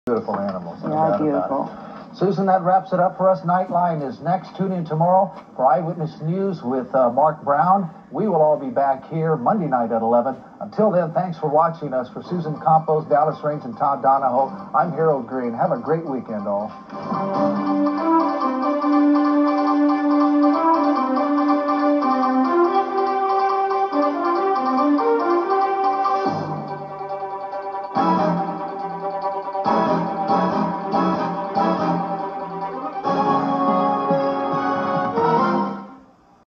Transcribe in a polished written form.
Beautiful animals. Yeah, beautiful. Susan, that wraps it up for us. Nightline is next. Tune in tomorrow for Eyewitness News with Mark Brown. We will all be back here Monday night at 11. Until then, thanks for watching us. For Susan Campos, Dallas Range, and Todd Donahoe, I'm Harold Greene. Have a great weekend, all.